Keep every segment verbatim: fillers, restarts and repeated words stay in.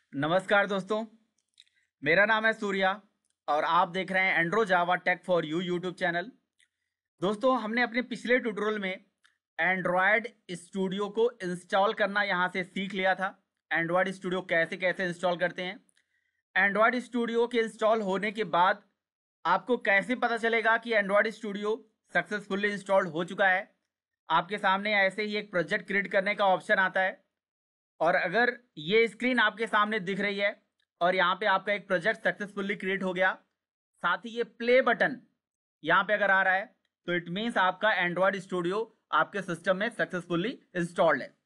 नमस्कार दोस्तों, मेरा नाम है सूर्या और आप देख रहे हैं Andro Java tech for you YouTube channel. दोस्तों, हमने अपने पिछले ट्यूटोरियल में एंड्रॉयड स्टूडियो को इंस्टॉल करना यहाँ से सीख लिया था। एंड्रॉयड स्टूडियो कैसे कैसे इंस्टॉल करते हैं, एंड्रॉयड स्टूडियो के इंस्टॉल होने के बाद आपको कैसे पता चलेगा कि एंड्रॉयड स्टूडियो सक्सेसफुली इंस्टॉल्ड हो चुका है। आपके सामने ऐसे ही एक प्रोजेक्ट क्रिएट करने का ऑप्शन आता है और अगर ये स्क्रीन आपके सामने दिख रही है और यहाँ पे आपका एक प्रोजेक्ट सक्सेसफुली क्रिएट हो गया, साथ ही ये प्ले बटन यहाँ पे अगर आ रहा है तो इट मीन्स आपका एंड्रॉयड स्टूडियो आपके सिस्टम में सक्सेसफुली इंस्टॉल्ड है।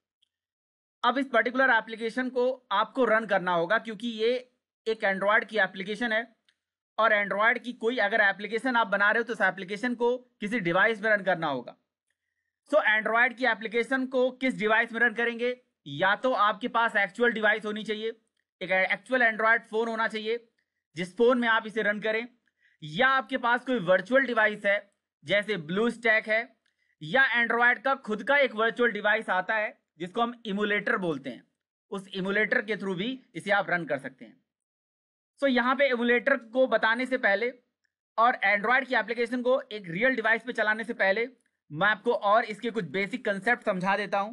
अब इस पर्टिकुलर एप्लीकेशन को आपको रन करना होगा क्योंकि ये एक एंड्रॉयड की एप्लीकेशन है और एंड्रॉयड की कोई अगर एप्लीकेशन आप बना रहे हो तो उस एप्लीकेशन को किसी डिवाइस में रन करना होगा। सो एंड्रॉयड की एप्लीकेशन को किस डिवाइस में रन करेंगे? या तो आपके पास एक्चुअल डिवाइस होनी चाहिए, एक एक्चुअल एंड्रॉयड फोन होना चाहिए जिस फोन में आप इसे रन करें, या आपके पास कोई वर्चुअल डिवाइस है जैसे ब्लू स्टैक है, या एंड्रॉयड का खुद का एक वर्चुअल डिवाइस आता है जिसको हम इमुलेटर बोलते हैं। उस इमुलेटर के थ्रू भी इसे आप रन कर सकते हैं। सो so, यहाँ पे इमुलेटर को बताने से पहले और एंड्रॉयड की एप्लीकेशन को एक रियल डिवाइस पे चलाने से पहले मैं आपको और इसके कुछ बेसिक कंसेप्ट समझा देता हूं।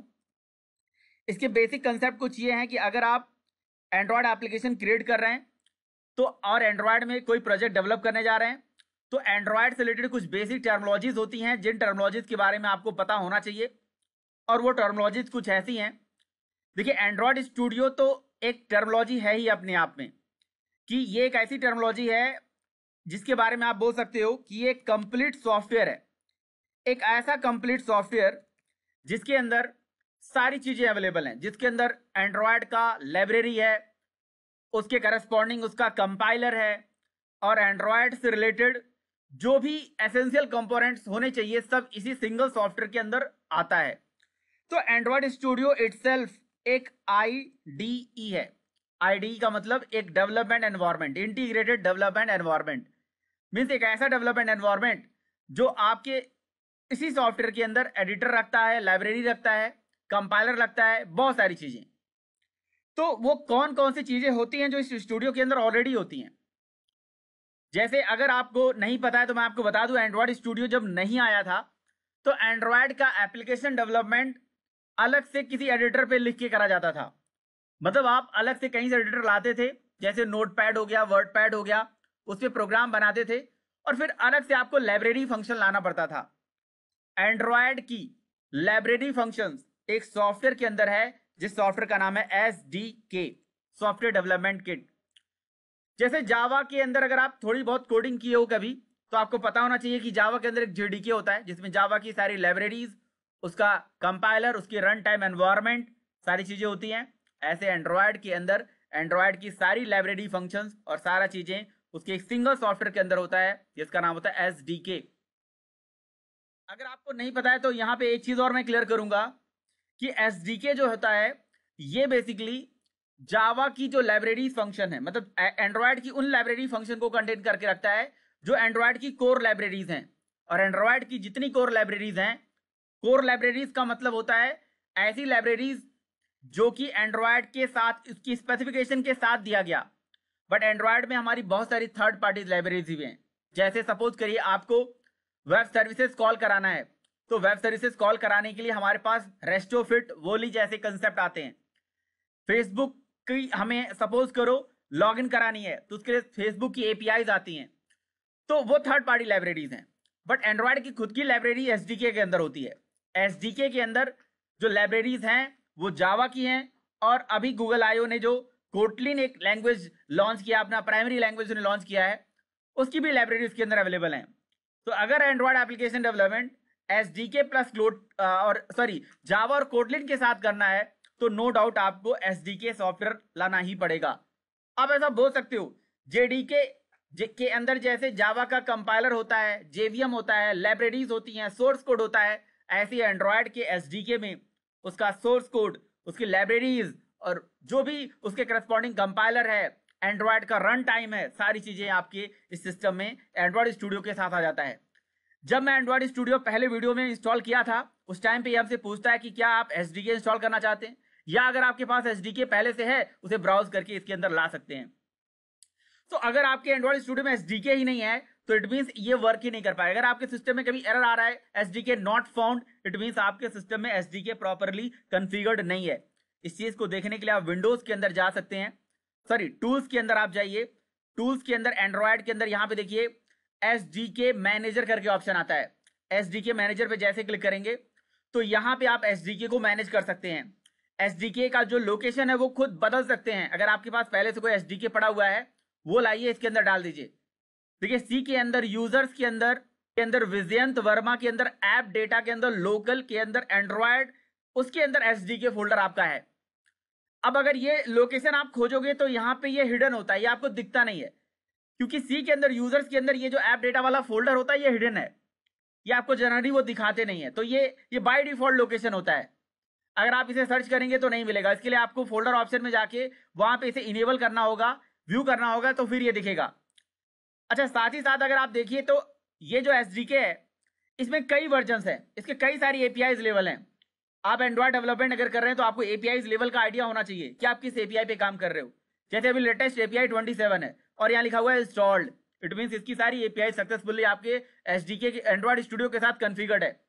इसके बेसिक कंसेप्ट कुछ ये हैं कि अगर आप एंड्रॉयड एप्लीकेशन क्रिएट कर रहे हैं तो और एंड्रॉयड में कोई प्रोजेक्ट डेवलप करने जा रहे हैं तो एंड्रॉयड से रिलेटेड कुछ बेसिक टर्मिनोलॉजीज होती हैं जिन टर्मिनोलॉजीज के बारे में आपको पता होना चाहिए। और वो टर्मिनोलॉजीज कुछ ऐसी हैं, देखिए एंड्रॉयड स्टूडियो तो एक टर्मिनोलॉजी है ही अपने आप में कि ये एक ऐसी टर्मिनोलॉजी है जिसके बारे में आप बोल सकते हो कि ये कंप्लीट सॉफ्टवेयर है। एक ऐसा कंप्लीट सॉफ्टवेयर जिसके अंदर सारी चीजें अवेलेबल हैं, जिसके अंदर एंड्रॉयड का लाइब्रेरी है, उसके करस्पॉन्डिंग उसका कंपाइलर है और एंड्रॉयड से रिलेटेड जो भी एसेंशियल कंपोनेंट्स होने चाहिए सब इसी सिंगल सॉफ्टवेयर के अंदर आता है। तो एंड्रॉयड स्टूडियो इटसेल्फ एक आईडीई है। आईडीई का मतलब एक development environment, integrated development environment, means एक ऐसा डेवलपमेंट एनवायरनमेंट जो आपके इसी सॉफ्टवेयर के अंदर एडिटर रखता है, लाइब्रेरी रखता है, कंपाइलर लगता है, बहुत सारी चीजें। तो वो कौन कौन सी चीजें होती हैं जो इस स्टूडियो के अंदर ऑलरेडी होती हैं। जैसे अगर आपको नहीं पता है तो मैं आपको बता दूं, एंड्रॉयड स्टूडियो जब नहीं आया था तो एंड्रॉयड का एप्लीकेशन डेवलपमेंट अलग से किसी एडिटर पे लिख के करा जाता था। मतलब आप अलग से कहीं से एडिटर लाते थे, जैसे नोटपैड हो गया, वर्ड पैड हो गया, उस पर प्रोग्राम बनाते थे और फिर अलग से आपको लाइब्रेरी फंक्शन लाना पड़ता था। एंड्रॉयड की लाइब्रेरी फंक्शंस एक सॉफ्टवेयर के अंदर है जिस सॉफ्टवेयर का नाम है S D K, software development kit. जैसे जावा के अंदर अगर आप थोड़ी बहुत कोडिंग किए हो कभी तो आपको पता होना चाहिए कि जावा के अंदर एक जेडीके होता है जिसमें जावा की सारी लाइब्रेरीज, उसका कंपाइलर, उसकी रन टाइम एनवायरनमेंट, सारी चीजें होती हैं। ऐसे एंड्रॉयड के अंदर एंड्रॉयड की सारी लाइब्रेरी फंक्शंस और सारा चीजें उसके एक सिंगल सॉफ्टवेयर के अंदर होता है जिसका नाम होता है एस डी के। अगर आपको नहीं पता है तो यहाँ पे एक चीज और मैं क्लियर करूंगा कि एस डी के जो होता है ये बेसिकली जावा की जो लाइब्रेरी फंक्शन है, मतलब एंड्रॉयड की उन लाइब्रेरी फंक्शन को कंटेन करके रखता है जो एंड्रॉयड की कोर लाइब्रेरीज हैं। और एंड्रॉयड की जितनी कोर लाइब्रेरीज हैं, कोर लाइब्रेरीज का मतलब होता है ऐसी लाइब्रेरीज जो कि एंड्रॉयड के साथ, उसकी स्पेसिफिकेशन के साथ दिया गया। बट एंड्रॉयड में हमारी बहुत सारी थर्ड पार्टी लाइब्रेरीज भी हैं। जैसे सपोज करिए आपको वेब सर्विसेज कॉल कराना है तो वेब सर्विसेज कॉल कराने के लिए हमारे पास रेस्टोफिट, वोली जैसे कंसेप्ट आते हैं। फेसबुक की हमें सपोज करो लॉगिन करानी है तो उसके लिए फेसबुक की एपीआईज आती हैं, तो वो थर्ड पार्टी लाइब्रेरीज हैं। बट एंड्रॉयड की खुद की लाइब्रेरी एसडीके के अंदर होती है। एसडीके के अंदर जो लाइब्रेरीज हैं वो जावा की हैं और अभी गूगल आईओ ने जो कोटलिन एक लैंग्वेज लॉन्च किया, अपना प्राइमरी लैंग्वेज ने लॉन्च किया है, उसकी भी लाइब्रेरीज के अंदर अवेलेबल हैं। तो अगर Android application development SDK plus cloud और सॉरी जावा और कोटलिन के साथ करना है तो नो डाउट आपको एसडीके सॉफ्टवेयर लाना ही पड़ेगा। आप ऐसा बोल सकते हो जेडीके के अंदर जैसे जावा का कंपाइलर होता है, जेवीएम होता है, लाइब्रेरीज होती हैं, सोर्स कोड होता है, ऐसे एंड्रॉयड के एसडीके में उसका सोर्स कोड, उसकी लाइब्रेरीज और जो भी उसके करस्पॉन्डिंग कंपाइलर है, एंड्रॉयड का रन टाइम है, सारी चीजें आपके इस सिस्टम में एंड्रॉयड स्टूडियो के साथ आ जाता है। जब मैं एंड्रॉयड स्टूडियो पहले वीडियो में इंस्टॉल किया था उस टाइम पे ये हमसे पूछता है कि क्या आप एसडीके इंस्टॉल करना चाहते हैं। या अगर आपके पास एसडीके पहले से है उसे ब्राउज करके इसके अंदर ला सकते हैं। तो अगर आपके एंड्रॉइड स्टूडियो में एसडीके ही नहीं है तो इट मींस ये वर्क ही नहीं कर पाएगा। अगर आपके सिस्टम में कभी एरर आ रहा है SDK not found, it means आपके सिस्टम में एसडीके प्रॉपर्ली कॉन्फ़िगर्ड नहीं है। इस चीज को देखने के लिए आप विंडोज के अंदर जा सकते हैं, सॉरी टूल्स के अंदर आप जाइए। टूल्स के अंदर एंड्रॉइड के अंदर यहां पे देखिए एसडीके मैनेजर करके ऑप्शन आता है। एसडीके मैनेजर पे जैसे क्लिक करेंगे तो यहां पे आप एसडीके को मैनेज कर सकते हैं। एसडीके का जो लोकेशन है वो खुद बदल सकते हैं। अगर आपके पास पहले से कोई एसडीके पड़ा हुआ है वो लाइए इसके अंदर डाल दीजिए। देखिए सी के अंदर यूजर्स के अंदर के अंदर विजयंत वर्मा के अंदर ऐप डेटा के अंदर लोकल के अंदर एंड्रॉयड उसके अंदर एसडीके फोल्डर आपका है। अब अगर ये लोकेशन आप खोजोगे तो यहां पे ये हिडन होता है, ये आपको दिखता नहीं है क्योंकि सी के अंदर यूजर्स के अंदर ये जो ऐप डेटा वाला फोल्डर होता है ये हिडन है, ये आपको जनरली वो दिखाते नहीं है। तो ये ये बाय डिफॉल्ट लोकेशन होता है। अगर आप इसे सर्च करेंगे तो नहीं मिलेगा, इसके लिए आपको फोल्डर ऑप्शन में जाके वहां पे इसे इनेबल करना होगा, व्यू करना होगा, तो फिर ये दिखेगा। अच्छा साथ ही साथ अगर आप देखिए तो ये जो एसडीके है इसमें कई वर्जन है, इसके कई सारी एपीआईज लेवल हैं। आप एंड्रॉइड डेवलपमेंट अगर कर रहे हैं तो आपको एपीआईज लेवल का आइडिया होना चाहिए कि आप किस एपीआई पे काम कर रहे हो। जैसे अभी लेटेस्ट एपीआई सत्ताईस है और यहाँ लिखा हुआ है इंस्टॉल्ड, इट मींस इसकी सारी एपीआई सक्सेसफुली आपके एसडीके के एंड्रॉइड स्टूडियो के साथ कॉन्फ़िगर्ड है।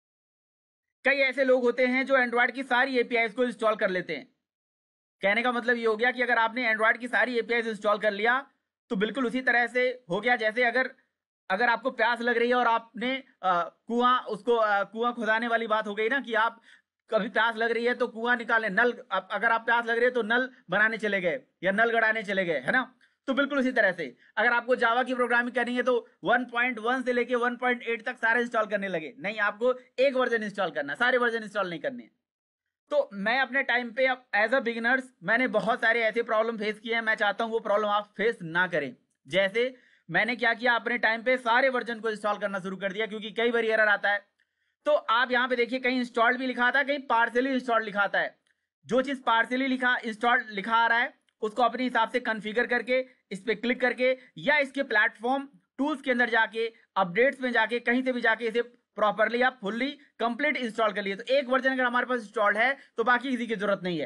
कई ऐसे लोग होते हैं जो एंड्रॉइड की सारी एपीआईज को इंस्टॉल कर लेते हैं। कहने का मतलब ये हो गया कि अगर आपने एंड्रॉइड की सारी एपीआईज इंस्टॉल कर लिया तो बिल्कुल उसी तरह से हो गया जैसे अगर अगर आपको प्यास लग रही है और आपने कुआं उसको कुआं खुदाने वाली बात हो गई ना कि आप कभी प्यास लग रही है तो कुआं निकाले, नल अगर आप प्यास लग रही है तो नल बनाने चले गए या नल गड़ाने चले गए, है ना। तो बिल्कुल उसी तरह से अगर आपको जावा की प्रोग्रामिंग करनी है तो वन पॉइंट वन से लेके वन पॉइंट एट तक सारे इंस्टॉल करने लगे, नहीं आपको एक वर्जन इंस्टॉल करना, सारे वर्जन इंस्टॉल नहीं करने। तो मैं अपने टाइम पे अब एज अ बिगिनर्स मैंने बहुत सारे ऐसे प्रॉब्लम फेस किए हैं, मैं चाहता हूं वो प्रॉब्लम आप फेस ना करें। जैसे मैंने क्या किया, अपने टाइम पे सारे वर्जन को इंस्टॉल करना शुरू कर दिया क्योंकि कई बार एरर आता है। तो आप यहां पे देखिए कहीं इंस्टॉल्ड भी लिखा था, कहीं पार्सली इंस्टॉल्ड लिखा आता है। जो चीज पार्सली लिखा इंस्टॉल्ड लिखा आ रहा है उसको अपने हिसाब से कॉन्फ़िगर करके इस पे क्लिक करके या इसके प्लेटफॉर्म टूल्स के अंदर जाके अपडेट्स में जाके कहीं से भी जाके इसे प्रॉपरली आप फुल्ली कंप्लीट इंस्टॉल कर लिए। तो एक वर्जन अगर हमारे पास इंस्टॉल्ड है तो बाकी किसी की जरूरत नहीं है।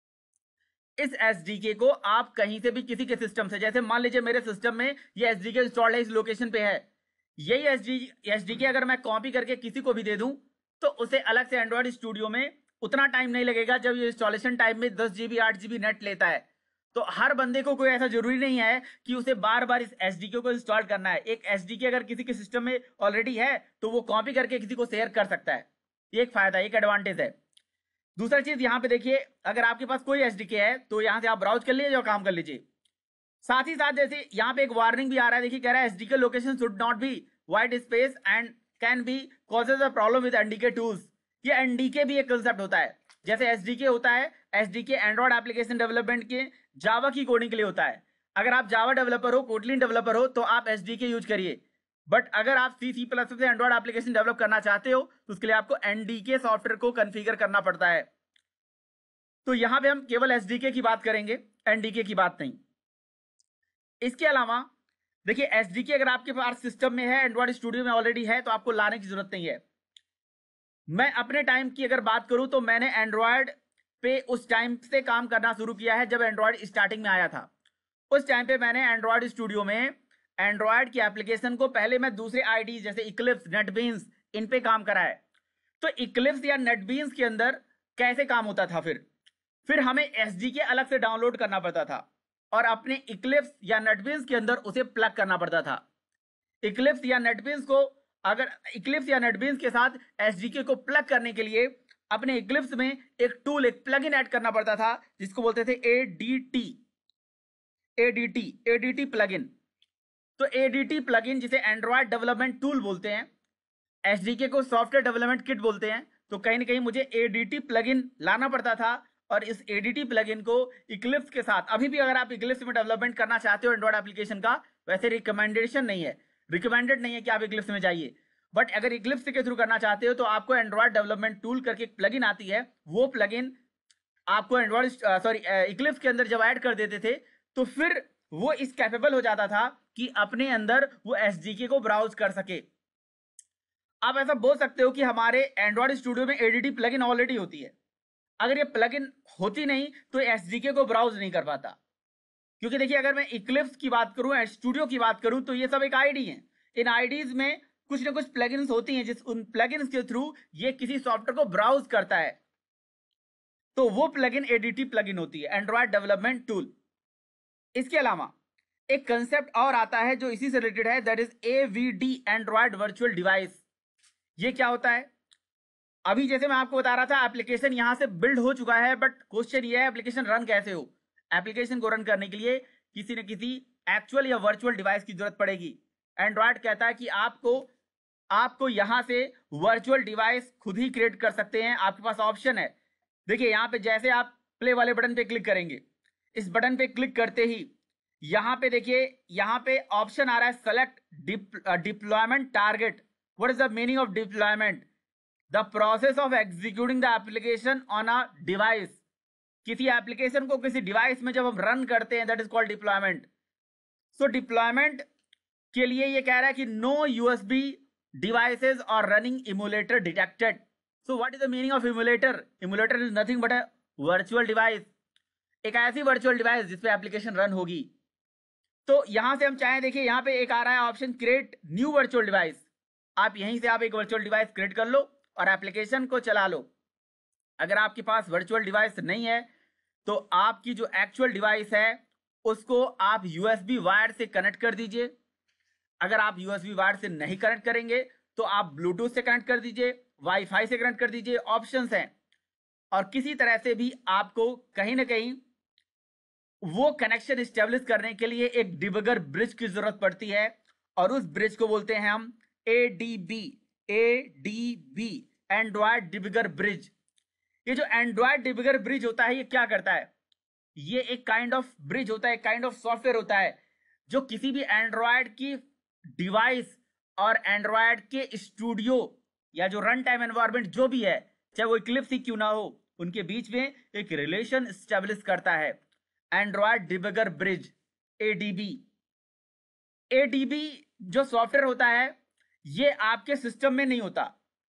इस एसडीके को आप कहीं से भी किसी के सिस्टम से, जैसे मान लीजिए मेरे सिस्टम में ये एसडीके इंस्टॉल्ड है, इस लोकेशन पे है, यही एसडी एसडीके अगर मैं कॉपी करके किसी को भी दे दूं तो उसे अलग से एंड्रॉइड स्टूडियो में उतना टाइम नहीं लगेगा जब ये इंस्टॉलेशन टाइम में दस जीबी आठ जीबी नेट लेता है। तो हर बंदे को कोई ऐसा जरूरी नहीं है कि उसे बार बार इस एसडीके को इंस्टॉल करना है। एक एसडीके अगर किसी के सिस्टम में ऑलरेडी है तो वो कॉपी करके किसी को शेयर कर सकता है, ये एक फायदा, एक एडवांटेज है। दूसरा चीज यहाँ पे देखिए, अगर आपके पास कोई एसडीके है तो यहाँ से आप ब्राउज कर लीजिए और काम कर लीजिए। साथ ही साथ जैसे यहाँ पे एक वार्निंग भी आ रहा है, देखिए कह रहा है SDK location should not be white space and can be causes a problem with NDK tools. ये एनडीके भी एक कंसेप्ट होता है। जैसे एसडीके होता है, एसडीके एंड्रॉइड एप्लीकेशन डेवलपमेंट के जावा की कोडिंग के लिए होता है। अगर आप जावा डेवलपर हो, कोटलिन डेवलपर हो तो आप एसडीके यूज करिए, बट अगर आप सी सी प्लस से एंड्रॉइड एप्लीकेशन डेवलप करना चाहते हो तो उसके लिए आपको एनडीके सॉफ्टवेयर को कॉन्फ़िगर करना पड़ता है। तो यहां पे हम केवल एसडीके की बात करेंगे, एनडीके की बात नहीं। इसके अलावा देखिए एसडीके अगर आपके पास सिस्टम में है, एंड्रॉइड स्टूडियो में ऑलरेडी है, तो आपको लाने की जरूरत नहीं है। मैं अपने टाइम की अगर बात करूं तो मैंने एंड्रॉइड पे उस टाइम से काम करना शुरू किया है जब एंड्रॉइड स्टार्टिंग में आया था। उस टाइम पे मैंने एंड्रॉइड स्टूडियो में एंड्रॉइड की एप्लीकेशन को पहले मैं दूसरे आईडी जैसे इक्लिप्स, नेटबीन्स, इन पे काम करा है। तो इक्लिप्स या नेटबीन्स के अंदर कैसे काम होता था, फिर फिर हमें एसडीके अलग से डाउनलोड करना पड़ता था और अपने इक्लिप्स या नेटबीन्स के अंदर उसे प्लग करना पड़ता था। इक्लिप्स या नेटबीन्स को अगर इक्लिप्स या नेटबीन्स के साथ एसडीके को प्लग करने के लिए अपने इक्लिप्स में एक टूल, एक प्लगइन ऐड करना पड़ता था जिसको बोलते थे एडीटी एडीटी एडीटी प्लगइन। तो एडीटी प्लगइन जिसे एंड्रॉइड डेवलपमेंट टूल बोलते हैं, एसडीके को सॉफ्टवेयर डेवलपमेंट किट बोलते हैं। तो कहीं ना कहीं मुझे एडीटी प्लगइन लाना पड़ता था और इस एडीटी प्लगइन को इक्लिप्स के साथ, अभी भी अगर आप इक्लिप्स में डेवलपमेंट करना चाहते हो एंड्रॉइड एप्लीकेशन का, वैसे रिकमेंडेशन नहीं है, रिकमेंडेड नहीं है कि आप इक्लिप्स में जाइए, बट अगर इक्लिप्स के थ्रू करना चाहते हो तो आपको एंड्रॉइड डेवलपमेंट टूल करके एक प्लगइन आती है, वो प्लगइन आपको एंड्रॉइड सॉरी इक्लिप्स के अंदर जब ऐड कर देते थे तो फिर वो इस कैपेबल हो जाता था कि अपने अंदर वो एसडीके को ब्राउज कर सके। आप ऐसा बोल सकते हो कि हमारे एंड्रॉइड स्टूडियो में एडीटी प्लगइन ऑलरेडी होती है। अगर ये प्लगइन होती नहीं तो एसडीके को ब्राउज नहीं कर पाता। क्योंकि देखिए अगर मैं इक्लिप्स की बात करूं, स्टूडियो की बात करूं, तो ये सब एक आईडी है। इन आईडीज में कुछ ना कुछ प्लगइन्स होती हैं जिस उन प्लगइन्स के थ्रू ये किसी सॉफ्टवेयर को ब्राउज करता है, तो वो प्लगइन एडीटी प्लगइन होती है, एंड्रॉयड डेवलपमेंट टूल। इसके अलावा एक कंसेप्ट और आता है जो इसी से रिलेटेड है, that is AVD, Android virtual device. ये क्या होता है? अभी जैसे मैं आपको बता रहा था, एप्लीकेशन यहां से बिल्ड हो चुका है, बट क्वेश्चन ये है एप्लीकेशन रन कैसे हो। एप्लीकेशन को रन करने के लिए किसी न किसी एक्चुअल या वर्चुअल डिवाइस की जरूरत पड़ेगी। एंड्रॉयड कहता है कि आपको आपको यहां से वर्चुअल डिवाइस खुद ही क्रिएट कर सकते हैं। आपके पास ऑप्शन है, देखिए यहां पे जैसे आप प्ले वाले बटन पे क्लिक करेंगे, इस बटन पे क्लिक करते ही यहां पे देखिए यहां पे ऑप्शन आ रहा है select deployment target. What is the meaning of deployment? The process of executing the application on a device. किसी एप्लीकेशन को किसी डिवाइस में जब हम रन करते हैं, that is called deployment. So deployment के लिए ये कह रहा है कि नो यूएसबी डिवाइसेस और running emulator detected. So what is the meaning of emulator? Emulator is nothing but a virtual device, एक ऐसी वर्चुअल डिवाइस जिसपे एप्लीकेशन रन होगी। तो यहां से हम चाहें, देखिए यहां पे एक आ रहा है option create new virtual device. आप यहीं से आप एक वर्चुअल डिवाइस क्रिएट कर लो और एप्लीकेशन को चला लो। अगर आपके पास वर्चुअल डिवाइस नहीं है तो आपकी जो एक्चुअल डिवाइस है उसको आप यूएसबी वायर से कनेक्ट कर दीजिए। अगर आप यूएसबी वायर से नहीं कनेक्ट करेंगे तो आप ब्लूटूथ से कनेक्ट कर दीजिए, वाईफाई से कनेक्ट कर दीजिए, ऑप्शंस हैं। और किसी तरह से भी आपको कहीं ना कहीं वो कनेक्शन स्टेब्लिश करने के लिए एक डिबगर ब्रिज की जरूरत पड़ती है, और उस ब्रिज को बोलते हैं हम ADB. ADB, Android debugger bridge. ये जो एंड्रॉयड डिबगर ब्रिज होता है, ये क्या करता है? ये एक काइंड ऑफ ब्रिज होता है, एक काइंड ऑफ सॉफ्टवेयर होता है जो किसी भी एंड्रॉयड की डिवाइस और एंड्रॉयड के स्टूडियो या जो रन टाइम एनवायरनमेंट जो भी है, चाहे वो इक्लिप्स ही क्यों ना हो, उनके बीच में एक रिलेशन स्टेब्लिश करता है। Android debugger bridge, ADB. ADB जो सॉफ्टवेयर होता है ये आपके सिस्टम में नहीं होता।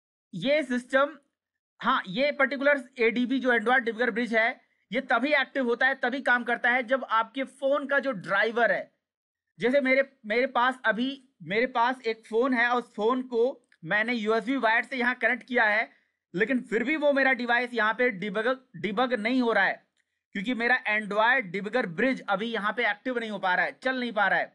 ये सिस्टम, हाँ, ये पर्टिकुलर एडीबी जो एंड्रॉयड डिबगर ब्रिज है, ये तभी एक्टिव होता है, तभी काम करता है जब आपके फोन का जो ड्राइवर है, जैसे मेरे मेरे पास अभी मेरे पास एक फोन है, उस फोन को मैंने यूएसबी वायर से यहां कनेक्ट किया है, लेकिन फिर भी वो मेरा डिवाइस यहां पे डिबग डिबग नहीं हो रहा है, क्योंकि मेरा एंड्रॉयड डिबगर ब्रिज अभी यहां पे एक्टिव नहीं हो पा रहा है, चल नहीं पा रहा है।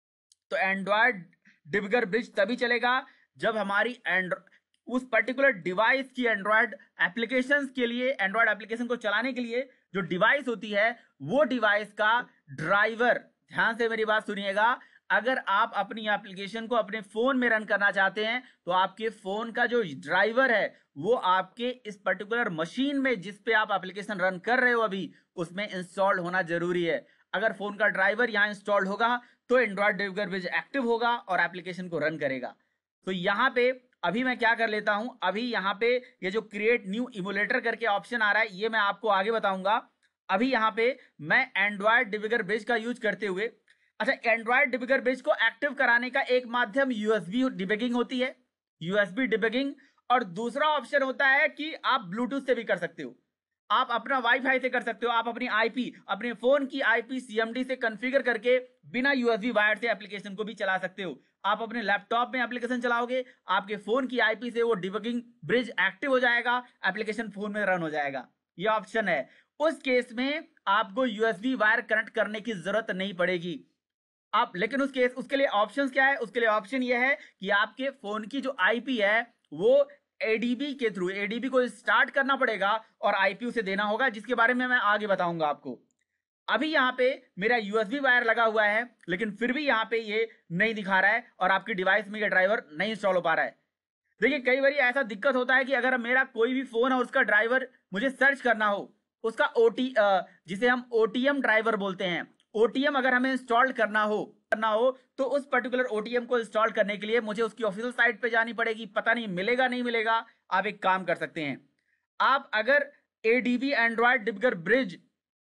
तो एंड्रॉयड डिबगर ब्रिज तभी चलेगा जब हमारी एंड्रॉयड उस पर्टिकुलर डिवाइस की एंड्रॉयड एप्लीकेशंस के लिए, एंड्रॉयड एप्लीकेशन को चलाने के लिए जो डिवाइस होती है, वो डिवाइस का ड्राइवर, ध्यान से मेरी बात सुनिएगा, अगर आप अपनी एप्लीकेशन को अपने फोन में रन करना चाहते हैं तो आपके फोन का जो ड्राइवर है वो आपके इस पर्टिकुलर मशीन में जिस पे आप एप्लीकेशन रन कर रहे हो अभी, उसमें इंस्टॉल्ड होना जरूरी है। अगर फोन का ड्राइवर यहां इंस्टॉल्ड होगा तो एंड्रॉयड डिबगर ब्रिज एक्टिव होगा और एप्लीकेशन को रन करेगा। तो यहां पे अभी मैं क्या कर लेता हूं, अभी यहां पे ये जो क्रिएट न्यू इमुलेटर करके ऑप्शन आ रहा है, ये मैं आपको आगे बताऊंगा। अभी यहां पे मैं एंड्रॉयड डिबगर ब्रिज का यूज करते हुए, अच्छा, एंड्रॉयड डिबगर ब्रिज को एक्टिव कराने का एक माध्यम यूएसबी डिबगिंग होती है, यूएसबी डिबगिंग, और दूसरा ऑप्शन होता है कि आप ब्लूटूथ से भी कर सकते हो, आप अपना वाईफाई से कर सकते हो, आप अपनी आईपी, अपने फोन की आईपी सीएमडी से कॉन्फ़िगर करके बिना यूएसबी वायर से एप्लीकेशन को भी चला सकते हो। आप अपने लैपटॉप में एप्लीकेशन चलाओगे, आपके फोन की आईपी से वो डिबगिंग ब्रिज एक्टिव हो जाएगा, एप्लीकेशन फोन में रन हो जाएगा। ये ऑप्शन है। उस केस में आपको यूएसबी वायर कनेक्ट करने की जरूरत नहीं पड़ेगी आप, लेकिन उस केस उसके लिए ऑप्शंस क्या है? उसके लिए ऑप्शन ये है कि आपके फोन की जो आईपी है वो एडीबी के थ्रू, एडीबी को स्टार्ट करना पड़ेगा और आईपी उसे देना होगा, जिसके बारे में मैं आगे बताऊंगा आपको। अभी यहाँ पे मेरा यूएसबी वायर लगा हुआ है, लेकिन फिर भी यहाँ पे ये नहीं दिखा रहा है और आपकी डिवाइस में ये ड्राइवर नहीं इंस्टॉल हो पा रहा है। देखिए कई बार ऐसा दिक्कत होता है कि अगर मेरा कोई भी फोन है, उसका ड्राइवर मुझे सर्च करना हो, उसका ओटी जिसे हम ओटीएम ड्राइवर बोलते हैं, ओटीएम अगर हमें इंस्टॉल करना हो करना हो तो उस पर्टिकुलर ओटीएम को इंस्टॉल करने के लिए मुझे उसकी ऑफिशियल साइट पे जानी पड़ेगी। पता नहीं मिलेगा नहीं मिलेगा। आप एक काम कर सकते हैं, आप अगर ADB Android debugger bridge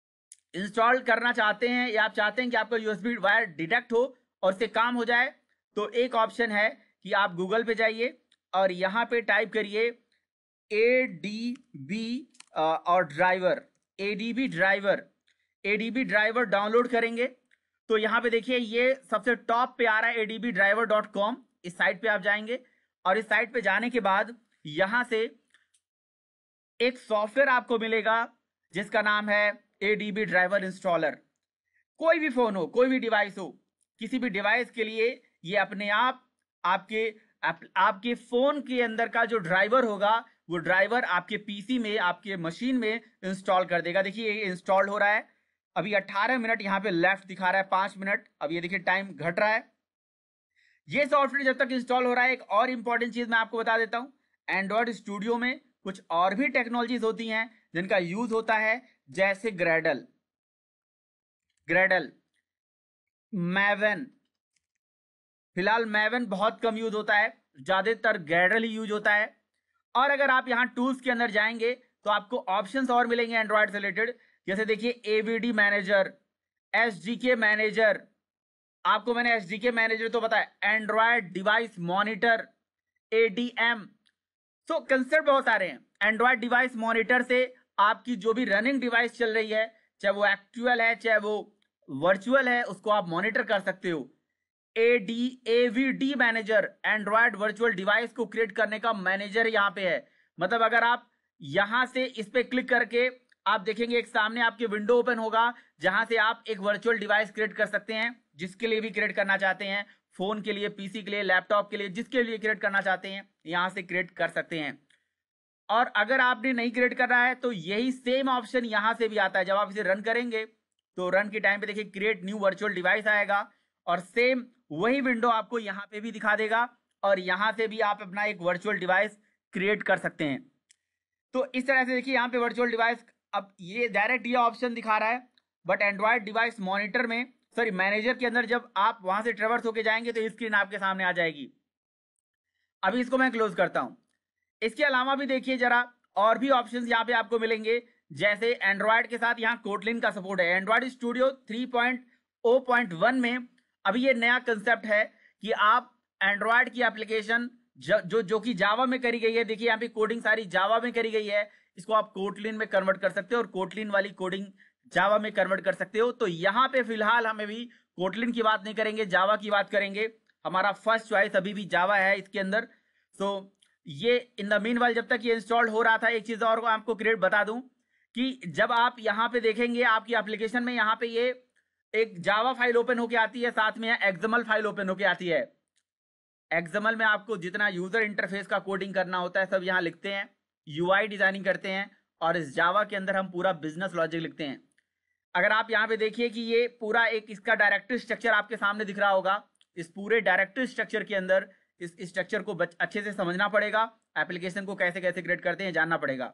install करना चाहते हैं या आप चाहते हैं कि आपका यूएसबी वायर डिटेक्ट हो और इससे काम हो जाए, तो एक ऑप्शन है कि आप गूगल पे जाइए और यहाँ पे टाइप करिए ए डी बी और driver, A D B driver, A D B driver download करेंगे तो यहाँ पे देखिए ये सबसे टॉप पे आ रहा है A D B driver dot com. इस साइट पे आप जाएंगे और इस साइट पे जाने के बाद यहां से एक सॉफ्टवेयर आपको मिलेगा जिसका नाम है A D B driver installer. कोई भी फोन हो, कोई भी डिवाइस हो, किसी भी डिवाइस के लिए ये अपने आप आपके आप, आपके फोन के अंदर का जो ड्राइवर होगा वो ड्राइवर आपके पीसी में, आपके मशीन में इंस्टॉल कर देगा। देखिए ये इंस्टॉल हो रहा है, अभी अट्ठारह मिनट यहाँ पे लेफ्ट दिखा रहा है, पांच मिनट, अब ये देखिए टाइम घट रहा है। ये सॉफ्टवेयर जब तक इंस्टॉल हो रहा है, एक और इंपॉर्टेंट चीज मैं आपको बता देता हूं, एंड्रॉयड स्टूडियो में कुछ और भी टेक्नोलॉजीज होती हैं जिनका यूज होता है, जैसे ग्रेडल, ग्रेडल, मैवन। फिलहाल मैवन बहुत कम यूज होता है, ज्यादातर ग्रेडल ही यूज होता है। और अगर आप यहां टूल्स के अंदर जाएंगे तो आपको ऑप्शंस और मिलेंगे एंड्रॉयड से रिलेटेड, जैसे देखिए एवीडी मैनेजर, एसडीके मैनेजर, आपको मैंने एसडीके मैनेजर तो बताया, Android device monitor, ADM. So concept बहुत सारे हैं। एंड्रॉयड डिवाइस मॉनिटर से आपकी जो भी रनिंग डिवाइस चल रही है, चाहे वो एक्चुअल है चाहे वो वर्चुअल है, उसको आप मॉनिटर कर सकते हो। AD AVD manager, Android virtual device को क्रिएट करने का मैनेजर यहाँ पे है। मतलब अगर आप यहां से इस पे क्लिक करके आप देखेंगे एक सामने आपके विंडो ओपन होगा जहां से आप एक वर्चुअल डिवाइस क्रिएट कर सकते हैं, जिसके लिए भी क्रिएट करना चाहते हैं, फोन के लिए, पीसी के लिए, लैपटॉप के लिए, जिसके लिए क्रिएट करना चाहते हैं यहां से क्रिएट कर सकते हैं। और अगर आपने नहीं क्रिएट करना है तो यही सेम ऑप्शन यहां से भी आता है। जब आप इसे रन करेंगे तो रन के टाइम पे देखिए क्रिएट न्यू वर्चुअल डिवाइस आएगा और सेम वही विंडो आपको यहां पे भी दिखा देगा और यहां से भी आप अपना एक वर्चुअल डिवाइस क्रिएट कर सकते हैं। तो इस तरह से देखिए यहाँ पे वर्चुअल डिवाइस, अब ये डायरेक्ट ये ऑप्शन दिखा रहा है, बट एंड्रॉयड डिवाइस मॉनिटर में, सॉरी मैनेजर के अंदर जब आप वहां से ट्रेवर्स होके जाएंगे तो स्क्रीन आपके सामने आ जाएगी। अभी इसको मैं क्लोज करता हूं। इसके अलावा भी देखिए जरा और भी ऑप्शंस यहाँ पे आपको मिलेंगे, जैसे एंड्रॉयड के साथ यहाँ कोटलिन का सपोर्ट है। Android studio three point O point one में अभी ये नया कंसेप्ट है कि आप एंड्रॉयड की एप्लीकेशन जो जो, जो कि जावा में करी गई है, देखिए यहाँ पे कोडिंग सारी जावा में करी गई है, इसको आप कोटलिन में कन्वर्ट कर सकते हो और कोटलिन वाली कोडिंग जावा में कन्वर्ट कर सकते हो। तो यहाँ पे फिलहाल हमें भी कोटलिन की बात नहीं करेंगे, जावा की बात करेंगे। हमारा फर्स्ट चॉइस अभी भी जावा है इसके अंदर। सो ये इन द मीन वाइल जब तक ये इंस्टॉल्ड हो रहा था, एक चीज और आपको क्रिएट बता दूं कि जब आप यहाँ पे देखेंगे आपकी एप्लीकेशन में यहाँ पे ये एक जावा फाइल ओपन होके आती है, साथ में एक्सएमएल फाइल ओपन होके आती है। एक्सएमएल में आपको जितना यूजर इंटरफेस का कोडिंग करना होता है सब यहाँ लिखते हैं, यूआई डिजाइनिंग करते हैं, और इस जावा के अंदर हम पूरा बिजनेस लॉजिक लिखते हैं। अगर आप यहाँ पे देखिए कि ये पूरा एक इसका डायरेक्टिव स्ट्रक्चर आपके सामने दिख रहा होगा, इस पूरे डायरेक्टिव स्ट्रक्चर के अंदर इस स्ट्रक्चर को अच्छे से समझना पड़ेगा, एप्लीकेशन को कैसे कैसे क्रिएट करते हैं जानना पड़ेगा।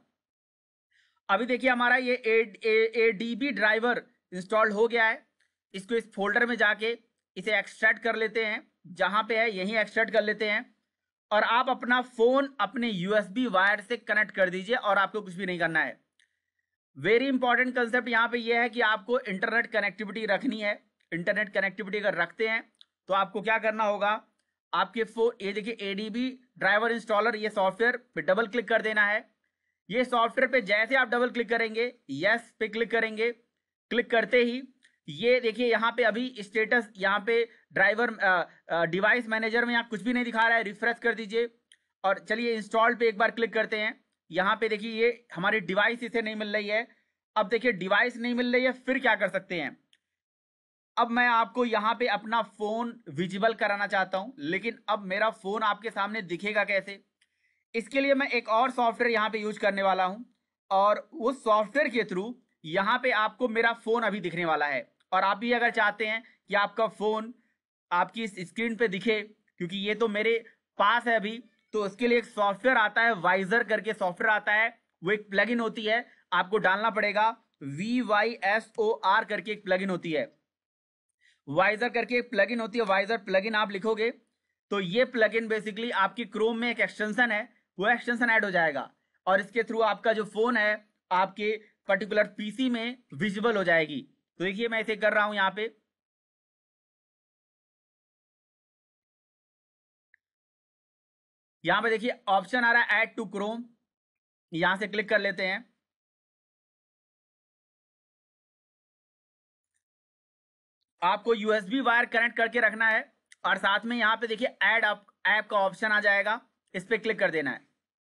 अभी देखिए हमारा ये एडीबी ड्राइवर इंस्टॉल्ड हो गया है। इसको इस फोल्डर में जाके इसे एक्सट्रैक्ट कर लेते हैं, जहां पे है यहीं एक्सट्रैक्ट कर लेते हैं, और आप अपना फोन अपने यूएसबी वायर से कनेक्ट कर दीजिए और आपको कुछ भी नहीं करना है। वेरी इंपॉर्टेंट कंसेप्ट यहाँ पे यह है कि आपको इंटरनेट कनेक्टिविटी रखनी है। इंटरनेट कनेक्टिविटी अगर रखते हैं तो आपको क्या करना होगा, आपके फोन, ये देखिए एडीबी ड्राइवर इंस्टॉलर, ये सॉफ्टवेयर पे डबल क्लिक कर देना है। ये सॉफ्टवेयर पे जैसे आप डबल क्लिक करेंगे, यस पे क्लिक करेंगे, क्लिक करते ही ये देखिए यहाँ पे अभी स्टेटस, यहाँ पे ड्राइवर डिवाइस मैनेजर में यहाँ कुछ भी नहीं दिखा रहा है। रिफ्रेश कर दीजिए और चलिए इंस्टॉल पे एक बार क्लिक करते हैं। यहाँ पे देखिए ये हमारी डिवाइस इसे नहीं मिल रही है। अब देखिए डिवाइस नहीं मिल रही है, फिर क्या कर सकते हैं। अब मैं आपको यहाँ पे अपना फोन विजिबल कराना चाहता हूं, लेकिन अब मेरा फोन आपके सामने दिखेगा कैसे। इसके लिए मैं एक और सॉफ्टवेयर यहाँ पे यूज करने वाला हूं, और उस सॉफ्टवेयर के थ्रू यहाँ पे आपको मेरा फोन अभी दिखने वाला है। और आप भी अगर चाहते हैं कि आपका फोन आपकी इस स्क्रीन पे दिखे, क्योंकि ये तो मेरे पास है अभी, तो उसके लिए एक सॉफ्टवेयर आता है, वाइजर करके सॉफ्टवेयर आता है, वो एक प्लगइन होती है, आपको डालना पड़ेगा। V Y S O R करके एक प्लगइन होती है, वाइजर करके एक प्लगइन होती है, वाइजर प्लगइन आप लिखोगे तो ये प्लगइन बेसिकली आपकी क्रोम में एक एक्सटेंशन है, वो एक्सटेंशन ऐड हो जाएगा और इसके थ्रू आपका जो फोन है आपके पर्टिकुलर पीसी में विजिबल हो जाएगी। तो देखिए मैं इसे कर रहा हूं यहाँ पे, यहाँ पे देखिए ऑप्शन आ रहा है ऐड टू क्रोम, यहां से क्लिक कर लेते हैं। आपको यूएसबी वायर कनेक्ट करके रखना है और साथ में यहाँ पे देखिए ऐड ऐप का ऑप्शन आ जाएगा, इस पे क्लिक कर देना है।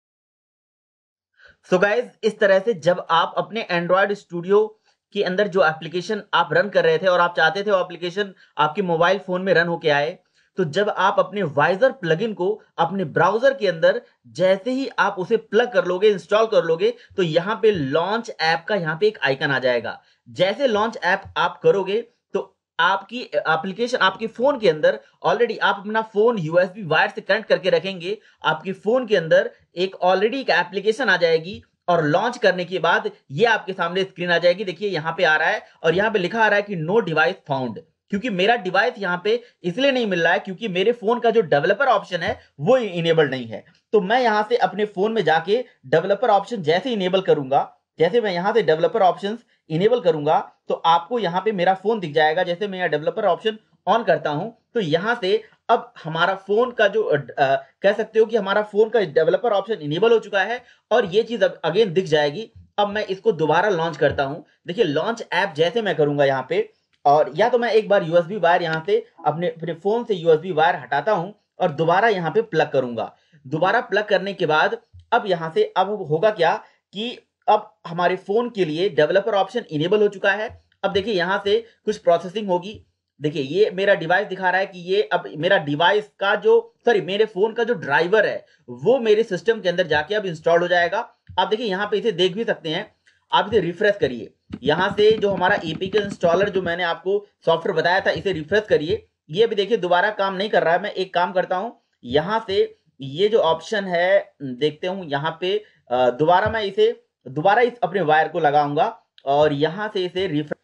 सो so गाइज, इस तरह से जब आप अपने एंड्रॉयड स्टूडियो के अंदर जो एप्लीकेशन आप रन कर रहे थे और आप चाहते थे वो एप्लीकेशन आपके मोबाइल फोन में रन होके आए, तो जब आप अपने वाइजर प्लगइन को अपने ब्राउजर के अंदर जैसे ही आप उसे प्लग कर लोगे, इंस्टॉल कर लोगे, तो यहाँ पे लॉन्च ऐप का यहाँ पे एक आइकन आ जाएगा। जैसे लॉन्च ऐप आप करोगे तो आपकी एप्लीकेशन आपके फोन के अंदर ऑलरेडी आप अपना फोन यूएसबी वायर से कनेक्ट करके रखेंगे, आपके फोन के अंदर एक ऑलरेडी एक एप्लीकेशन आ जाएगी और लॉन्च करने के बाद ये आपके सामने स्क्रीन आ जाएगी। देखिए यहाँ पे आ रहा है और यहाँ पे लिखा आ रहा है कि नो डिवाइस फाउंड, क्योंकि मेरा डिवाइस यहाँ पे इसलिए नहीं मिल रहा है क्योंकि मेरे फोन का जो डेवलपर ऑप्शन है वो इनेबल नहीं है। तो मैं यहाँ से अपने फोन में जाके डेवलपर ऑप्शन जैसे इनेबल करूंगा, जैसे मैं यहाँ से डेवलपर ऑप्शन इनेबल करूंगा तो आपको यहाँ पे मेरा फोन दिख जाएगा। जैसे मैं यहाँ डेवलपर ऑप्शन ऑन करता हूं तो यहाँ से अब हमारा फोन का जो आ, कह सकते हो कि हमारा फोन का डेवलपर ऑप्शन इनेबल हो चुका है और ये चीज अब अगेन दिख जाएगी। अब मैं इसको दोबारा लॉन्च करता हूं। देखिए लॉन्च ऐप जैसे मैं करूंगा यहाँ पे, और या तो मैं एक बार यूएसबी वायर यहाँ से अपने अपने फोन से यूएसबी वायर हटाता हूं और दोबारा यहाँ पे प्लग करूंगा। दोबारा प्लग करने के बाद अब यहाँ से अब होगा क्या कि अब हमारे फोन के लिए डेवलपर ऑप्शन इनेबल हो चुका है। अब देखिए यहाँ से कुछ प्रोसेसिंग होगी। देखिए ये मेरा डिवाइस दिखा रहा है कि ये अब मेरा डिवाइस का जो सॉरी मेरे फोन का जो ड्राइवर है वो मेरे सिस्टम के अंदर जाके अब इंस्टॉल हो जाएगा। आप देखिए यहाँ पे इसे देख भी सकते हैं। आप इसे रिफ्रेश करिए, यहाँ से जो हमारा एपीके इंस्टॉलर जो मैंने आपको सॉफ्टवेयर बताया था इसे रिफ्रेश करिए। ये भी देखिए दोबारा काम नहीं कर रहा है। मैं एक काम करता हूँ, यहाँ से ये जो ऑप्शन है देखते हूँ, यहाँ पे दोबारा मैं इसे दोबारा इस अपने वायर को लगाऊंगा और यहाँ से इसे refresh.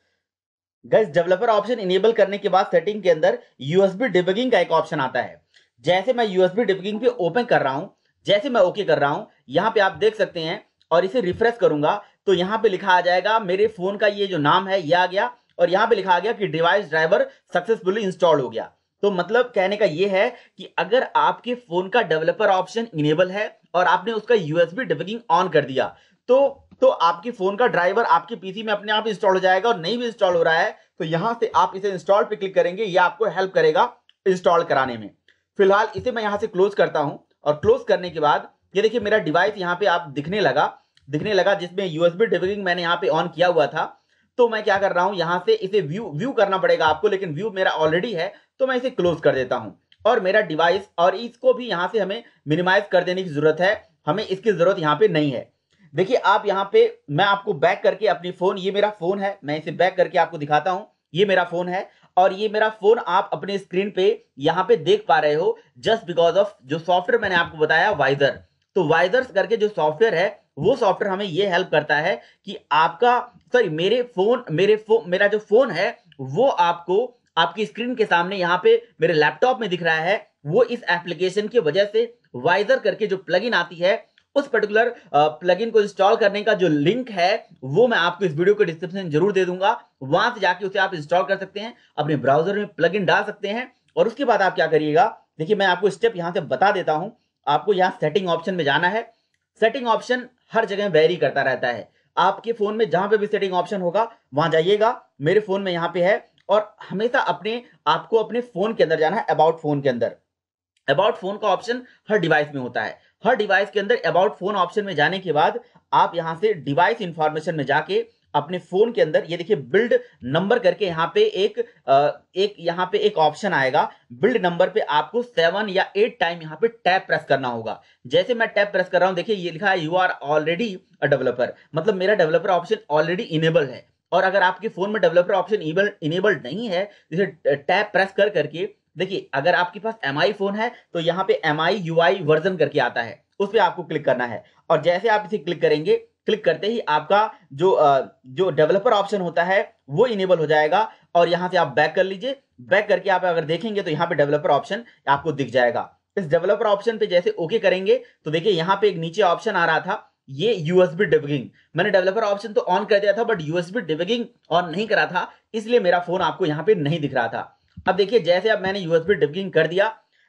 Guys developer option enable करने के बाद सेटिंग के अंदर यूएसबी डिबगिंग का एक ऑप्शन आता है। जैसे मैं यूएसबी डिबगिंग पे ओपन कर रहा हूं, जैसे मैं ओके कर रहा हूं, यहाँ पे आप देख सकते हैं और इसे रिफ्रेश करूंगा तो यहाँ पे लिखा आ जाएगा मेरे फोन का ये जो नाम है ये आ गया और यहाँ पे लिखा आ गया कि डिवाइस ड्राइवर सक्सेसफुली इंस्टॉल हो गया। तो मतलब कहने का ये है कि अगर आपके फोन का डेवलपर ऑप्शन इनेबल है और आपने उसका यूएसबी डिबगिंग ऑन कर दिया तो तो आपके फोन का ड्राइवर आपके पीसी में अपने आप इंस्टॉल हो जाएगा। और नहीं भी इंस्टॉल हो रहा है तो यहां से आप इसे इंस्टॉल पे क्लिक करेंगे, ये आपको हेल्प करेगा इंस्टॉल कराने में। फिलहाल इसे मैं यहां से क्लोज करता हूं और क्लोज करने के बाद ये देखिए मेरा डिवाइस यहां पे आप दिखने लगा दिखने लगा जिसमें यूएसबी डिबगिंग मैंने यहां पे ऑन किया हुआ था। तो मैं क्या कर रहा हूं, यहां से इसे व्यू व्यू करना पड़ेगा आपको, लेकिन व्यू मेरा ऑलरेडी है तो मैं इसे क्लोज कर देता हूं और मेरा डिवाइस और इसको भी यहां से हमें मिनिमाइज कर देने की जरूरत है, हमें इसकी जरूरत यहां पे नहीं है। देखिए आप यहाँ पे मैं आपको बैक करके अपनी फोन, ये मेरा फोन है, मैं इसे बैक करके आपको दिखाता हूं। ये मेरा फोन है और ये मेरा फोन आप अपने स्क्रीन पे यहाँ पे देख पा रहे हो जस्ट बिकॉज ऑफ जो सॉफ्टवेयर मैंने आपको बताया वाइजर। तो वाइजर करके जो सॉफ्टवेयर है वो सॉफ्टवेयर हमें ये हेल्प करता है कि आपका सॉरी मेरे फोन मेरे फोन मेरा जो फोन है वो आपको आपकी स्क्रीन के सामने यहाँ पे मेरे लैपटॉप में दिख रहा है। वो इस एप्लीकेशन की वजह से वाइजर करके जो प्लगइन आती है उस पर्टिकुलर प्लगइन को इंस्टॉल करने का जो लिंक है वो मैं आपको इस वीडियो के डिस्क्रिप्शन में जरूर दे दूंगा। वहां से जाके उसे आप इंस्टॉल कर सकते हैं, अपने ब्राउजर में प्लगइन डाल सकते हैं और उसके बाद आप क्या करिएगा, देखिए मैं आपको स्टेप यहां से बता देता हूं। आपको यहां सेटिंग ऑप्शन में जाना है। सेटिंग ऑप्शन हर जगह वेरी करता रहता है, आपके फोन में जहां पे भी सेटिंग ऑप्शन होगा वहां जाइएगा। मेरे फोन में यहाँ पे है और हमेशा अपने आपको अपने फोन के अंदर जाना है, अबाउट फोन के अंदर। अबाउट फोन का ऑप्शन हर डिवाइस में होता है। हर डिवाइस के अंदर अबाउट फोन ऑप्शन में जाने के बाद आप यहां से डिवाइस इंफॉर्मेशन में जाके अपने फोन के अंदर ये देखिए बिल्ड नंबर करके यहाँ पे एक एक यहाँ पे एक ऑप्शन आएगा। बिल्ड नंबर पे आपको सेवन या एट टाइम यहाँ पे टैप प्रेस करना होगा। जैसे मैं टैप प्रेस कर रहा हूं देखिए ये लिखा है you are already a developer, मतलब मेरा डेवलपर ऑप्शन ऑलरेडी इनेबल है। और अगर आपके फोन में डेवलपर ऑप्शन इनेबल नहीं है, जैसे टैप प्रेस कर करके देखिए अगर आपके पास एम आई फोन है तो यहाँ पे M I U I version करके आता है, उस पर आपको क्लिक करना है। और जैसे आप इसे क्लिक करेंगे, क्लिक करते ही आपका जो जो डेवलपर ऑप्शन होता है वो इनेबल हो जाएगा। और यहाँ से आप बैक कर लीजिए। बैक करके आप अगर देखेंगे तो यहाँ पे डेवलपर ऑप्शन आपको दिख जाएगा। इस डेवलपर ऑप्शन पे जैसे ओके करेंगे तो देखिए यहाँ पे एक नीचे ऑप्शन आ रहा था ये यूएसबी डिबगिंग। मैंने डेवलपर ऑप्शन तो ऑन कर दिया था बट यूएसबी डिबगिंग ऑन नहीं करा था, इसलिए मेरा फोन आपको यहाँ पे नहीं दिख रहा था। अब देखिए जैसे अब मैंने यूएसबी डिबगिंग कर दिया,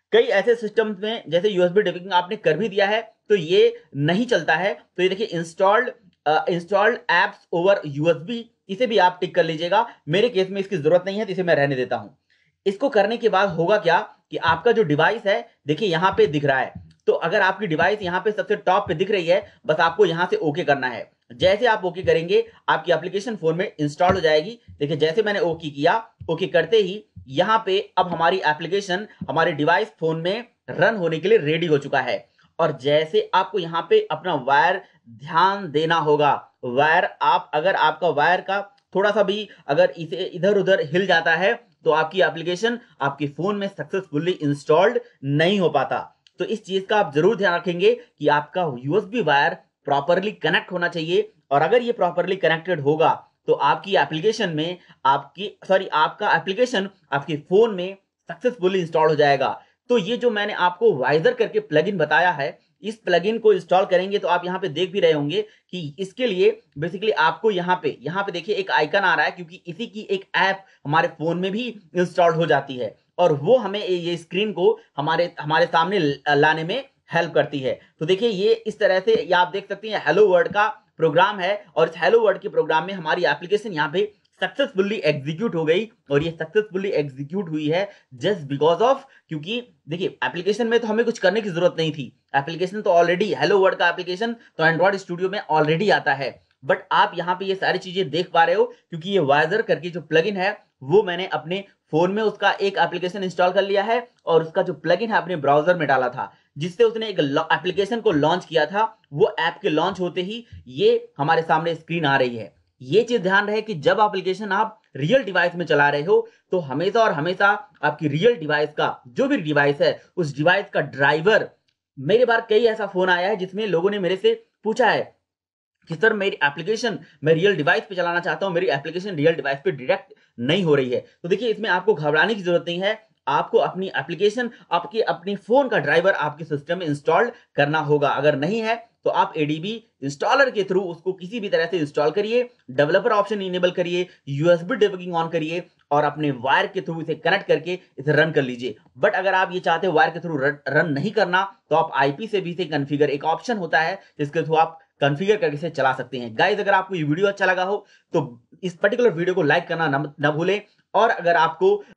कई ऐसे सिस्टम्स में जैसे यूएसबी डिबगिंग आपने कर भी दिया है तो ये नहीं चलता है, तो ये देखिए installed installed apps over USB, इसे भी आप टिक कर लीजिएगा। मेरे केस में इसकी जरूरत नहीं है तो इसे मैं रहने देता हूं। इसको करने के बाद होगा क्या कि आपका जो डिवाइस है देखिए यहां पे दिख रहा है, तो अगर आपकी डिवाइस यहां पे सबसे टॉप पे दिख रही है, बस आपको यहां से ओके करना है। जैसे आप ओके करेंगे आपकी एप्लीकेशन फोन में इंस्टॉल हो जाएगी। देखिए जैसे मैंने ओके किया, ओके करते ही यहां पे अब हमारी एप्लीकेशन हमारे डिवाइस फोन में रन होने के लिए रेडी हो चुका है। और जैसे आपको यहां पे अपना वायर ध्यान देना होगा, वायर आप अगर आपका वायर का थोड़ा सा भी अगर इसे इधर उधर हिल जाता है तो आपकी एप्लीकेशन आपके फोन में सक्सेसफुली इंस्टॉल्ड नहीं हो पाता। तो इस चीज का आप जरूर ध्यान रखेंगे कि आपका यूएसबी वायर प्रॉपरली कनेक्ट होना चाहिए, और अगर ये प्रॉपरली कनेक्टेड होगा तो आपकी एप्लीकेशन में आपकी सॉरी आपका एप्लीकेशन आपके फोन में सक्सेसफुली इंस्टॉल हो जाएगा। तो ये जो मैंने आपको वाइजर करके प्लगइन बताया है, इस प्लगइन को इंस्टॉल करेंगे तो आप यहाँ पे देख भी रहे होंगे कि इसके लिए बेसिकली आपको यहाँ पे यहाँ पे देखिए एक आइकन आ रहा है, क्योंकि इसी की एक ऐप हमारे फोन में भी इंस्टॉल हो जाती है और वो हमें ये स्क्रीन को हमारे हमारे सामने लाने में हेल्प करती है। तो देखिए ये इस तरह से ये आप देख सकते हैं हेलो वर्ल्ड का प्रोग्राम है, और इस हेलो वर्ल्ड के प्रोग्राम में हमारी एप्लीकेशन यहाँ पे सक्सेसफुली एग्जीक्यूट हो गई, और ये सक्सेसफुली एग्जीक्यूट हुई है जस्ट बिकॉज ऑफ, क्योंकि देखिए एप्लीकेशन में तो हमें कुछ करने की जरूरत नहीं थी, एप्लीकेशन तो ऑलरेडी हेलो वर्ल्ड का एप्लीकेशन तो एंड्रॉइड स्टूडियो में ऑलरेडी आता है, बट आप यहाँ पे ये सारी चीजें देख पा रहे हो क्योंकि ये वाइजर करके जो प्लगइन है वो मैंने अपने फोन में उसका एक एप्लीकेशन इंस्टॉल कर लिया है, और उसका जो प्लगइन है अपने ब्राउजर में डाला था, जिससे उसने एक एप्लीकेशन को लॉन्च किया था। वो ऐप के लॉन्च होते ही ये हमारे सामने स्क्रीन आ रही है। ये चीज ध्यान रहे कि जब एप्लीकेशन आप रियल डिवाइस में चला रहे हो तो हमेशा और हमेशा आपकी रियल डिवाइस का जो भी डिवाइस है उस डिवाइस का ड्राइवर, मेरे बार कई ऐसा फोन आया है जिसमें लोगों ने मेरे से पूछा है कि सर मेरी एप्लीकेशन मैं रियल डिवाइस पे चलाना चाहता हूं, मेरी एप्लीकेशन रियल डिवाइस पे डायरेक्ट नहीं हो रही है। तो देखिए इसमें आपको घबराने की जरूरत नहीं है, आपको अपनी एप्लीकेशन आपके अपने फोन का ड्राइवर आपके सिस्टम में इंस्टॉल करना होगा। अगर नहीं है तो आप एडीबी इंस्टॉलर के थ्रू उसको किसी भी तरह से इंस्टॉल करिए, डेवलपर ऑप्शन इनेबल करिए, यूएसबी डिबगिंग ऑन करिए और अपने वायर के थ्रू इसे कनेक्ट करके इसे रन कर लीजिए। बट अगर आप ये चाहते हो वायर के थ्रू रन नहीं करना तो आप आईपी से भी इसे कॉन्फ़िगर, एक ऑप्शन होता है जिसके थ्रू आप कॉन्फ़िगर करके इसे चला सकते हैं। गाइस अगर आपको ये वीडियो अच्छा लगा हो तो इस पर्टिकुलर वीडियो को लाइक करना न भूलें, और अगर आपको